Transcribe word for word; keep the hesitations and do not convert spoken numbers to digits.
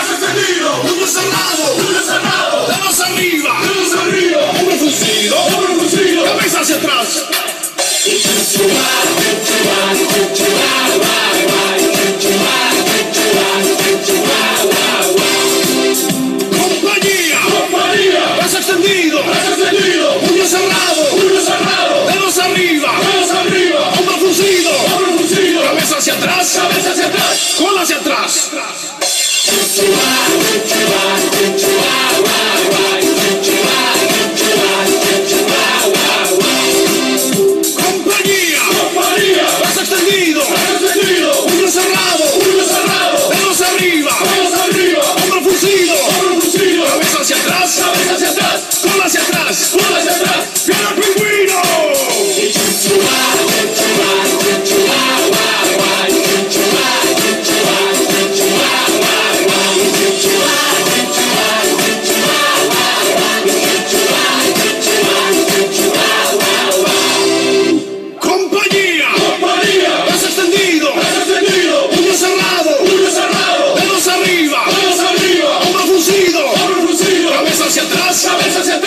brazo extendido, puño cerrado, puño cerrado, dedos arriba, dedos arriba, hombro fruncido, hombro fruncido, cabeza hacia atrás. Compañía, compañía, brazo extendido, brazo extendido, puño cerrado, puño cerrado, dedos arriba, dedos arriba, hombro fruncido, hombro fruncido, cabeza hacia atrás, cabeza hacia atrás, cola hacia atrás. Compañía, compañía, brazo extendido, brazo extendido, puño cerrado, puño cerrado, dedos arriba, dedos arriba, hombro fruncido, hombro fruncido, cabeza hacia atrás, cabeza hacia atrás, cola hacia atrás, cola hacia atrás. ¡Viene el pingüino! Compañía, Compañía, brazo extendido, brazo extendido, puño cerrado, puño cerrado, dedos arriba, dedos arriba, hombro fruncido, hombro fruncido, cabeza hacia atrás, cabeza hacia atrás.